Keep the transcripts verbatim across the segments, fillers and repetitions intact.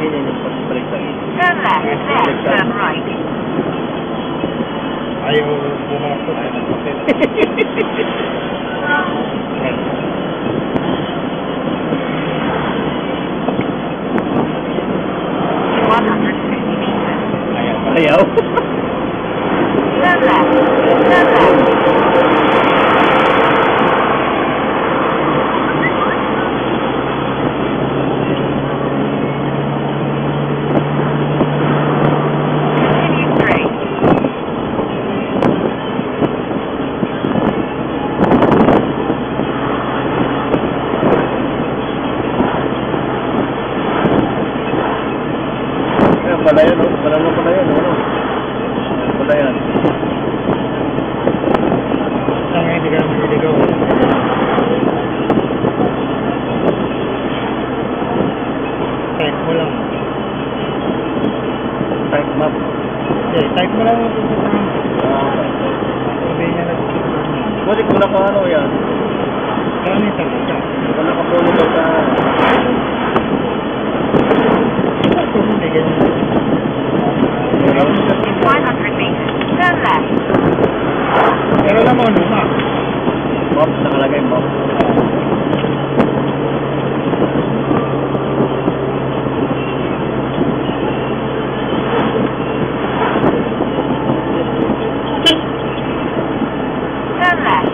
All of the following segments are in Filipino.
ganyan yung pag-balik sa gilid. Turn left, left, turn right. Ayaw bumakot. Ayaw magpapit. one hundred fifty meters. Ayaw. Ayaw. Turn left, turn left. Pala yan, no? Pala mo pala yan, no? Pala yan. Saan ngayon hindi ka naman niligaw? Type mo lang. Type map. Okay, type mo lang. Ah. Sabihin niya na. Buti kung naka ano yan. Kaya nito ka. Kung naka-promo daw ka. Hindi ganyan. one hundred meters. Turn left. Pero alam mo, luma. Map, nakalagay map. Turn left.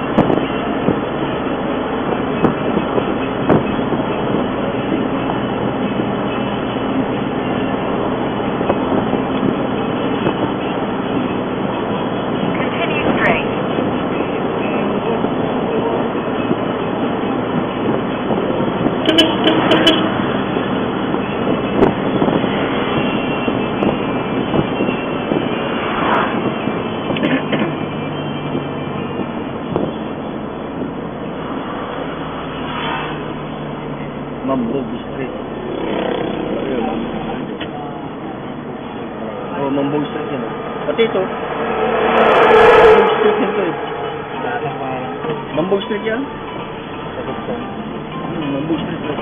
Mambog Street. Ayun. Oh, Mambog Street yun. Pati ito. Mambog Street yun ito eh. Mambog Street yan? Hmm, Mambog Street yun.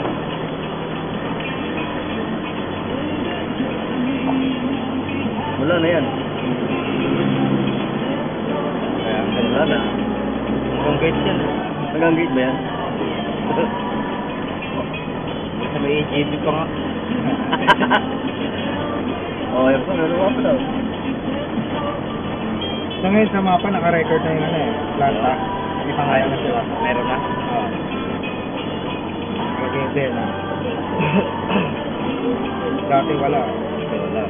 Wala na yan. Wala na. Hanggang gate yan. Hanggang gate ba yan? May A J B pa nga. Oo, yun pa. Meron ka pa daw. So ngayon sa mapa, naka-record na yun ano eh. Planta. Hindi pa nga yun na sila. Meron na? Oo. Lagay din na. Dati wala. Dati wala.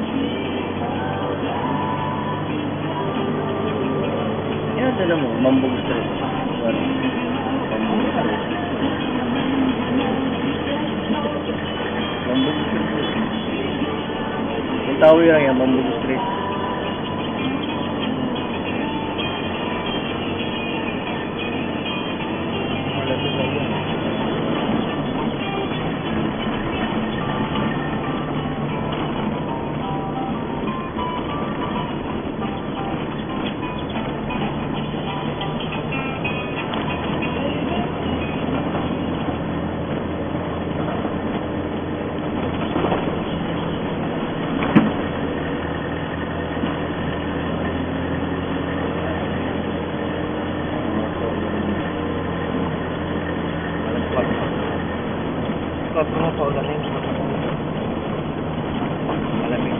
Yan, tala mo. Mambog Street. Mambog Street. Mambog Street. May tao yun yan, Mambog Street. Pag mga paulan yung malamig.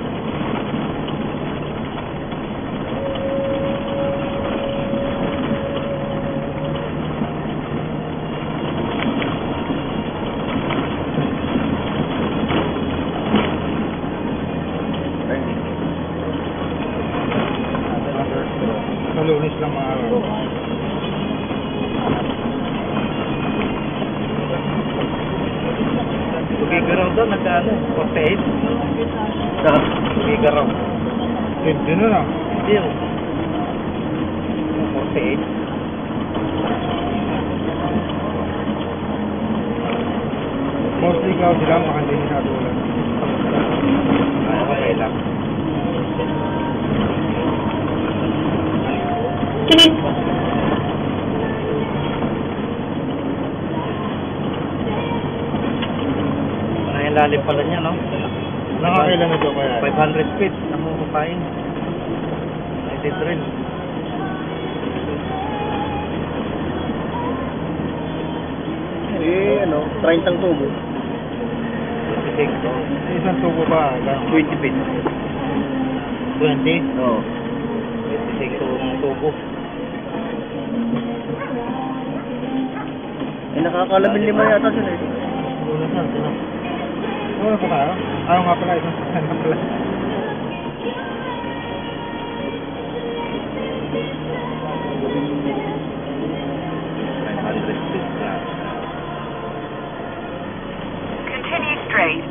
Sa Lunes lang mga araw. Bigaraw doon, nagkano? forty-eight? Saka? Bigaraw. Hindi na na. Hindi yun. forty-eight. Mostly ikaw sila, makandi ni sa doon. Ay, okay lang. Ang lalim pala niya, no? Nakakailan na ito kaya? five hundred feet. Namukupain. Edit rin. Eh, ano, thirty tubo. twenty-six. Oh. Isang tubo ba? twenty feet. twenty? Oo. twenty-six ang tubo. Eh, nakakalabing lima yata sila eh. Wala na, sino? Oo pa tayo? Ayaw nga pala, isang sasyan na pala. five hundred feet na. Continue straight.